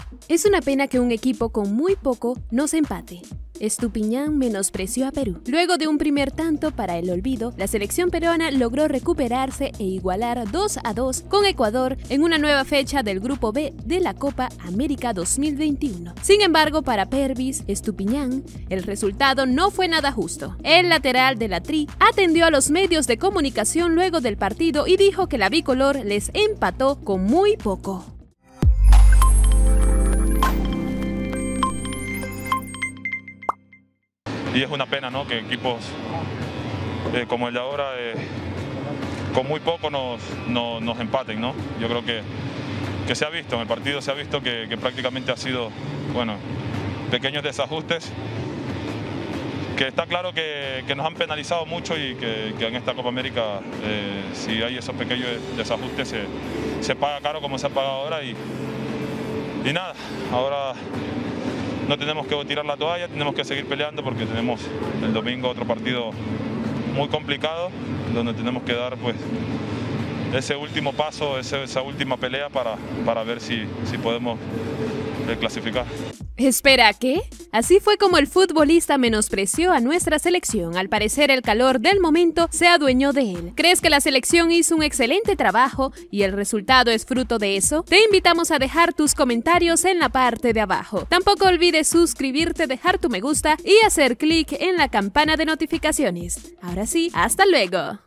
Es una pena que un equipo con muy poco nos empate. Estupiñán menospreció a Perú. Luego de un primer tanto para el olvido, la selección peruana logró recuperarse e igualar 2-2 con Ecuador en una nueva fecha del Grupo B de la Copa América 2021. Sin embargo, para Pervis Estupiñán, el resultado no fue nada justo. El lateral de la Tri atendió a los medios de comunicación luego del partido y dijo que la bicolor les empató con muy poco. Y es una pena, ¿no?, que equipos como el de ahora, con muy poco nos empaten, ¿no? Yo creo que se ha visto, en el partido se ha visto que prácticamente ha sido, bueno, pequeños desajustes, que está claro que nos han penalizado mucho y que en esta Copa América, si hay esos pequeños desajustes, se paga caro como se ha pagado ahora y nada, ahora no tenemos que tirar la toalla, tenemos que seguir peleando porque tenemos el domingo otro partido muy complicado, donde tenemos que dar pues ese último paso, esa última pelea para ver si podemos clasificar. ¿Espera qué? Así fue como el futbolista menospreció a nuestra selección. Al parecer el calor del momento se adueñó de él. ¿Crees que la selección hizo un excelente trabajo y el resultado es fruto de eso? Te invitamos a dejar tus comentarios en la parte de abajo. Tampoco olvides suscribirte, dejar tu me gusta y hacer clic en la campana de notificaciones. Ahora sí, hasta luego.